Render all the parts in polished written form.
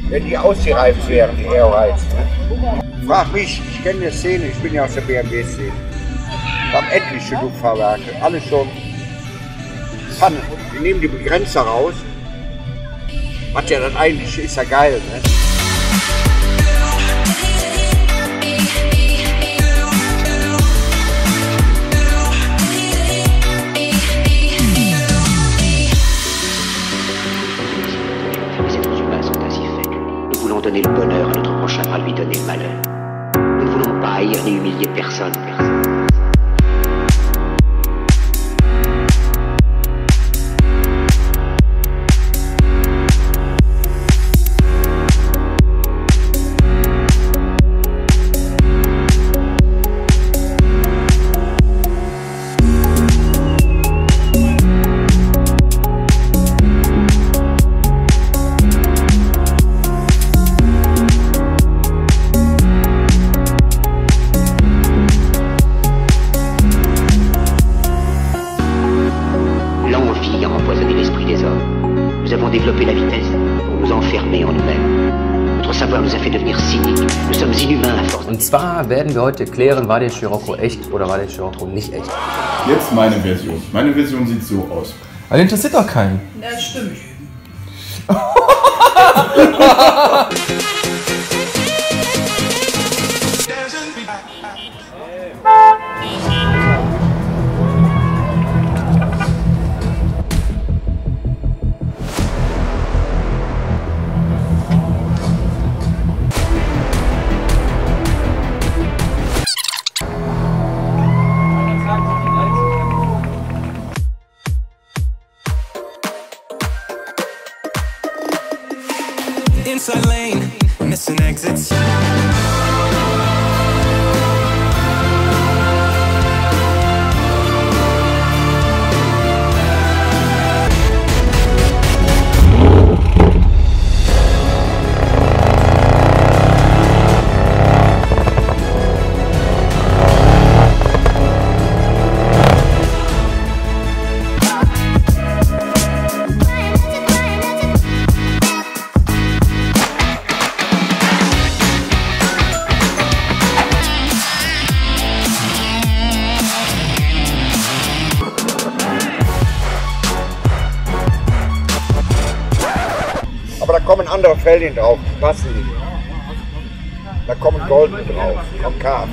wenn die ausgereift wären, die Aerohides. Ne? Frag mich, ich kenne die Szene, ich bin ja aus der BMW-Szene. Wir haben etliche Luftfahrwerke, alle schon Pfannen. Wir nehmen die Begrenzer raus. Was ja dann eigentlich ist ja geil, ne? Donner le bonheur à notre prochain, pas lui donner le malheur. Nous ne voulons pas haïr ni humilier personne. Nous avons développé la vitesse pour nous enfermer en nous-mêmes. Notre savoir nous a fait devenir cyniques. Nous sommes inhumains à force. Und zwar werden wir heute klären, war der Scirocco echt oder war der Scirocco nicht echt. Jetzt meine Version. Meine Version sieht so aus. Aber das interessiert doch keinen. Das stimmt. Inside lane, missing exits. Aber da kommen andere Fällen drauf, die passen nicht. Da kommen Golden drauf, am Kart.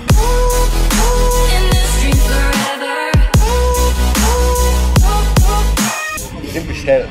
Die sind bestellt.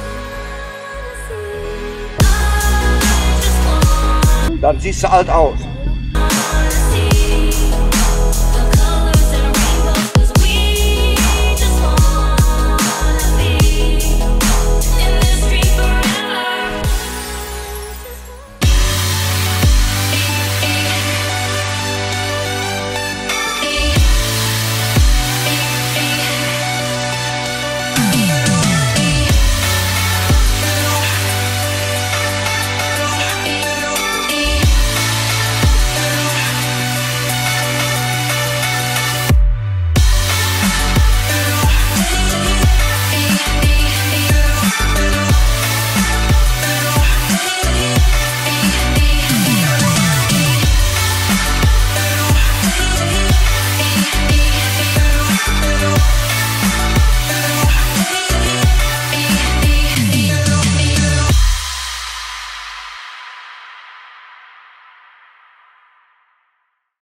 Dann siehst du alt aus.